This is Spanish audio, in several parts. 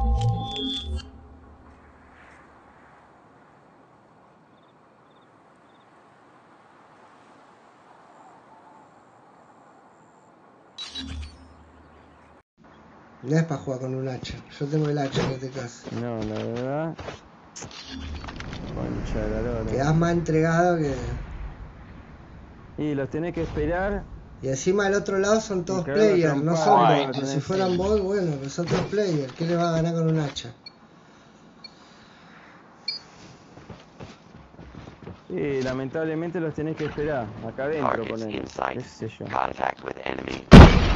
No es para jugar con un hacha. Yo tengo el hacha en este caso. No, la verdad. Concha de la lora. Quedás más entregado que... Y los tenés que esperar. Y encima del otro lado son todos cagar la players, no trompada, son tenés bots. Si que- fueran bots, bueno, pero son todos players. ¿Qué le va a ganar con un hacha? Sí, lamentablemente los tenés que esperar. Acá adentro Targets ponen. in sight. ¿Qué sé yo? Contact with enemy.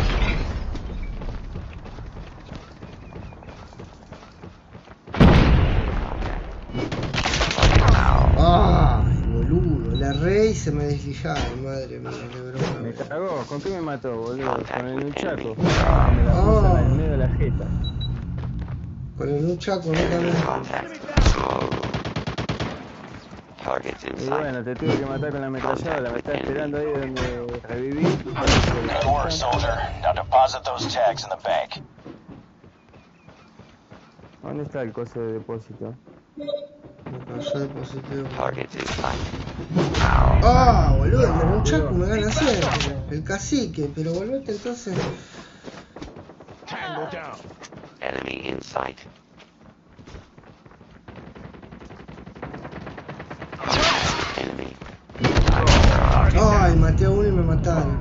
¡Ay, boludo! La erré y se me deslizaron, madre mía, qué Me broma. cagó. ¿Con qué me mató, boludo? Con el nunchaku. Me Contact la puso en el medio de la jeta. Con el nunchaku, no también. Contact. Targets in Y sight. bueno, te tuve que matar con la ametralladora. Me estaba esperando ahí donde reviví. Good work, soldier. Now deposit those tags in the bank. ¿Dónde está el coso de depósito? Me cayó de positivo. Targets in sight. ¡Ah, boludo! El de nunchaku me gana siempre. El cacique, pero volvete entonces. Enemy in sight. Enemy. ¡Ay, maté a uno y me mataron!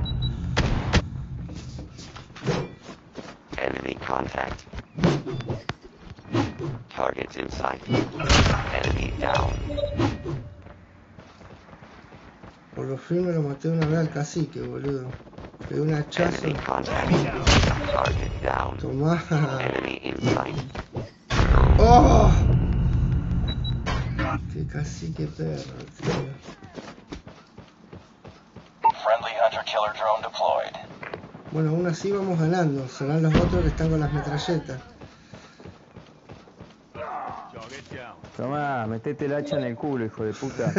Enemy contact. Targets in sight. Enemy down. Por lo fin me lo maté una vez al cacique, boludo. Pegué un hachazo. Enemy contact. Target down. Tomá. Enemy in sight. ¡Oh! Qué cacique perro, tío. Friendly hunter-killer drone deployed. Bueno, aún así vamos ganando. Serán los otros que están con las metralletas. Tomá, metete el hacha en el culo, hijo de puta.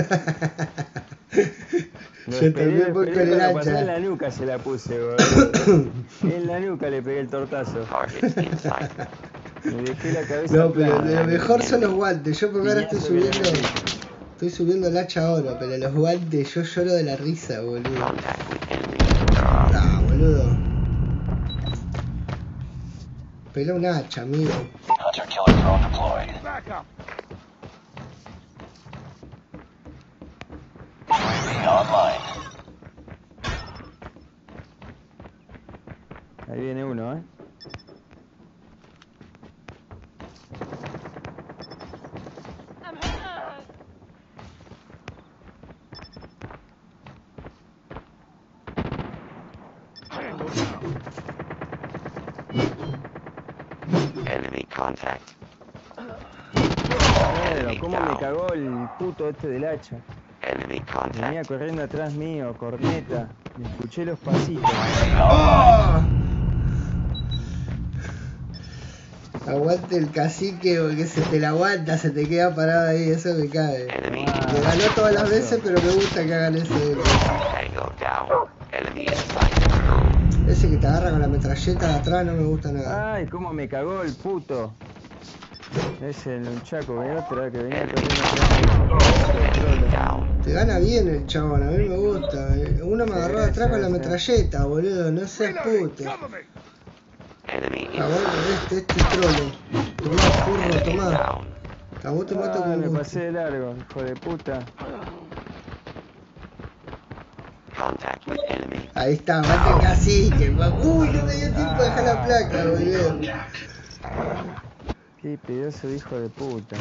Yo también voy con el cuando pasó en hacha. la nuca se la puse, boludo. En la nuca le pegué el tortazo. Targets in sight. Me dejé la cabeza No, pero plana. lo mejor son los guantes. Yo porque ahora estoy Piñazo que le subiendo... metí. Estoy subiendo el hacha ahora, pero los guantes yo lloro de la risa, boludo. Contact with enemy. Ah, boludo. Pelá un hacha, amigo. Hunter-killer drone deployed. UAV online. Ahí viene uno, ¿eh? Enemy contact. Pero, ¿cómo me cagó el puto este del hacha? Enemy Venía contact. corriendo atrás mío, corneta. Me escuché los pasitos. ¡Oh! Aguante el cacique porque se te la aguanta, se te queda parado ahí, eso me cae. Enemy Me ganó todas las veces, pero me gusta que hagan eso. tango down. Enemy in sight. Ese que te agarra con la metralleta de atrás no me gusta nada. Ay, cómo me cagó el puto. Ese el nunchaku, venía otra que venía corriendo Enemy atrás. down. Te gana bien el chabón, a mí me gusta. Uno me agarró de atrás sí, con la sí. metralleta, boludo, no seas puto. Enemy in Chabón, sight. este trolo. Tomá, curro, Enemy tomá. down. A vos te mato Ay, con me gusto. pasé de largo, hijo de puta. Contact with enemy. Ahí está, mate el cacique. Uy, no me dio tiempo de dejar la placa, boludo. Qué pedazo de hijo de puta.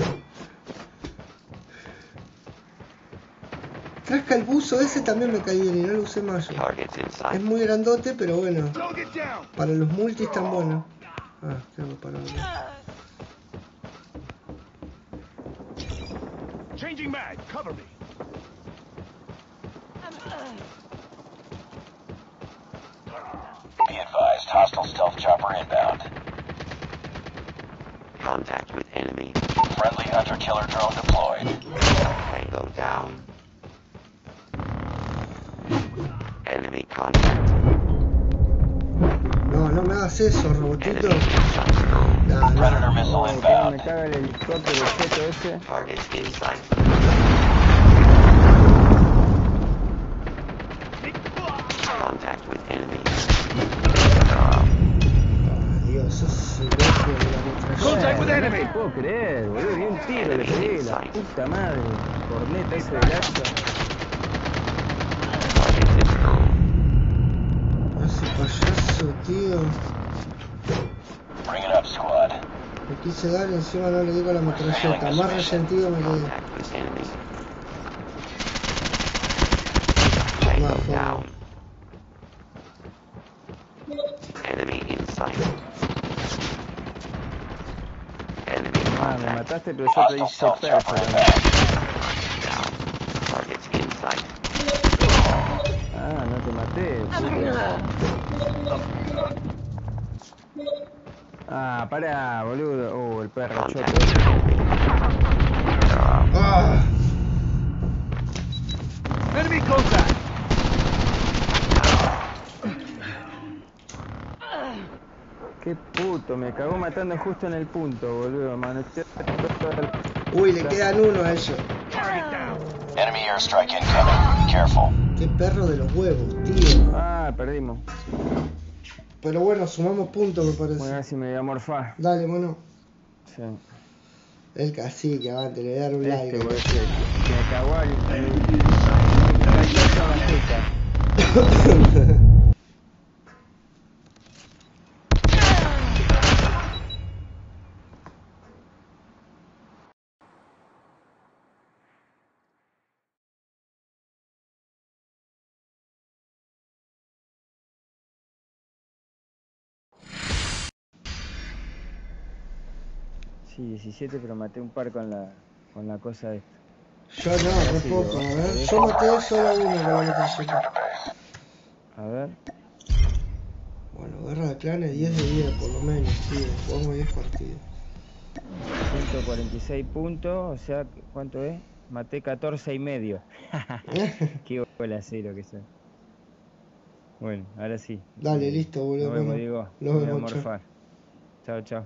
Trasca el buzo ese también me caí bien y no lo usé más yo. Targets in Es sight. muy grandote, pero bueno. Para los multis tan bueno. Ah, tengo para ahora. Changing mag, cover me. Be advised, hostile stealth chopper inbound. Contact with enemy. Friendly hunter-killer drone deployed. Tango down. Enemy contact. No, no me hagas eso, robotito. Enemy in sight. Nah, Predator nah. missile cómo me inbound. caga el helicóptero cheto ese. Targets in sight. Contact with enemy. Ah, Dios, sos loco de la metralleta. No te puedo creer, boludo. Vi un tiro, le pegué, la puta madre. Corneta ese del hacha. Targets in room. Ese payaso, tío. Bring it up, squad. Le quise dar y encima no le di con la metralleta. Más resentido me quedé. Contact with enemy. Más Tango joder. down. Enemy in sight. Enemy Ah, me contact. mataste, pero yo te Hostile hice stealth chopper perfecto. inbound. Down. Targets in sight. Ah, no te maté. Puta. Ah, pará, boludo. El perro choto. Contact with enemy. ¡Ah! Enemy contact. Qué puto, me cagó matando justo en el punto, boludo. Manoteó todo el- Uy, le quedan uno a ellos. Enemy airstrike incoming. Be careful. Qué perro de los huevos, tío. Ah, perdimos. Pero bueno, sumamos puntos, me Voy a parece. ver si me voy a morfar. Dale, mono. Sí. El cacique, avante, le voy a dar un like. Boludo, me cagó la puta. Sí, 17, pero maté un par con la cosa esta. Yo no, re Sí, poco, vos. a ver. Yo maté solo a uno con la metralleta. A ver. Bueno, guerra de clanes 10 de 10 por lo menos, tío. Jugamos 10 partidos. 146 puntos, o sea, ¿cuánto es? Maté 14 y medio. Qué bola cero que soy. Bueno, ahora sí. Dale, listo, boludo. Nos vemos, Bueno, Diego. nos Me voy a vemos, chao. morfar. Chao, chao.